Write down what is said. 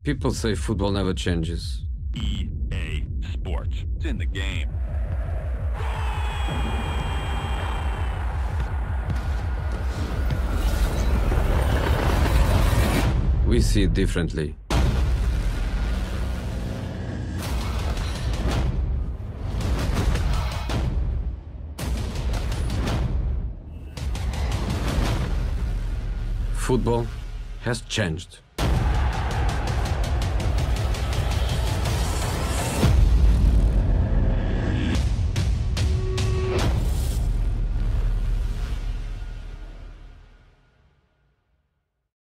People say football never changes. EA Sports. It's in the game. We see it differently. Football has changed.